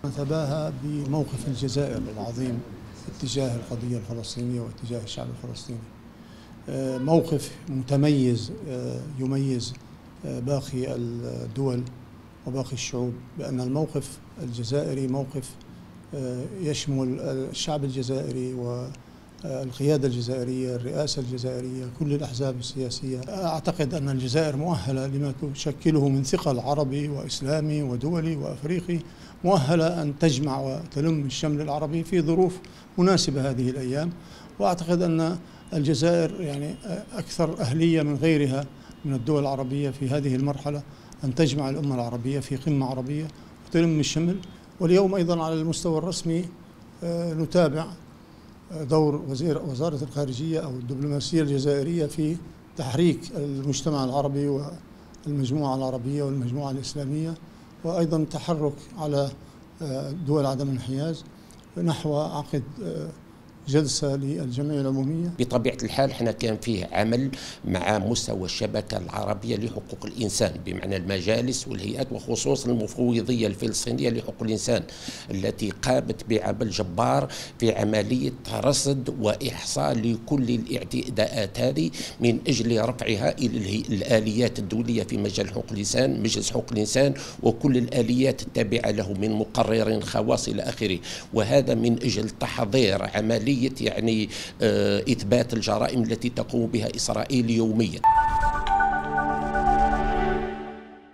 نتباهى بموقف الجزائر العظيم اتجاه القضية الفلسطينية واتجاه الشعب الفلسطيني. موقف متميز يميز باقي الدول وباقي الشعوب، بأن الموقف الجزائري موقف يشمل الشعب الجزائري والقيادة الجزائرية، الرئاسة الجزائرية، كل الأحزاب السياسية. أعتقد أن الجزائر مؤهلة لما تشكله من ثقل عربي وإسلامي ودولي وأفريقي، مؤهلة أن تجمع وتلم الشمل العربي في ظروف مناسبة هذه الأيام. وأعتقد أن الجزائر يعني أكثر أهلية من غيرها من الدول العربية في هذه المرحلة أن تجمع الأمة العربية في قمة عربية وتلم الشمل. واليوم أيضا على المستوى الرسمي نتابع دور وزارة الخارجية أو الدبلوماسية الجزائرية في تحريك المجتمع العربي والمجموعة العربية والمجموعة الإسلامية، وأيضا تحرك على دول عدم الانحياز نحو عقد جلسة للجمعية العمومية. بطبيعة الحال احنا كان فيه عمل مع مستوى الشبكة العربية لحقوق الإنسان، بمعنى المجالس والهيئات وخصوصا المفوضية الفلسطينية لحقوق الإنسان التي قامت بعمل جبار في عملية رصد وإحصاء لكل الاعتداءات هذه من أجل رفعها إلى الآليات الدولية في مجال حقوق الإنسان، مجلس حقوق الإنسان وكل الآليات التابعة له من مقرر خواص إلى آخره. وهذا من أجل تحضير عملية يعني إثبات الجرائم التي تقوم بها إسرائيل يوميا.